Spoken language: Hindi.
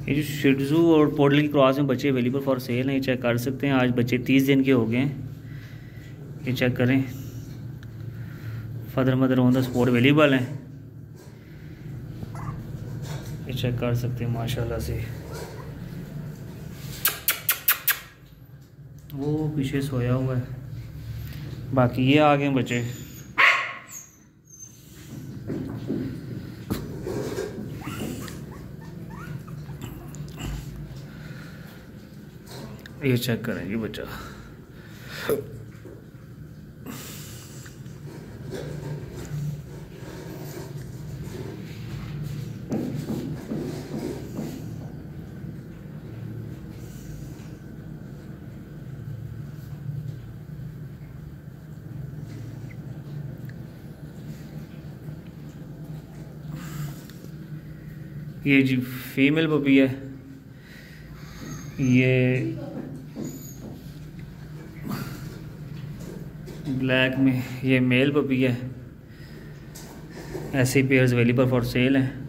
ये जो शिट्ज़ू और पोडलिंग क्रॉस में बच्चे अवेलेबल फॉर सेल हैं, ये चेक कर सकते हैं। आज बच्चे 30 दिन के हो गए हैं, ये चेक करें। Father mother on the spot available हैं, ये चेक कर सकते हैं माशाल्लाह से। वो पीछे सोया हुआ है, बाकी ये आ गए बच्चे। ये चेक करें जी बच्चा, ये जी फीमेल पपी है। ये ब्लैक में ये मेल पपी है। ऐसे पेयर्स अवेलेबल फॉर सेल हैं।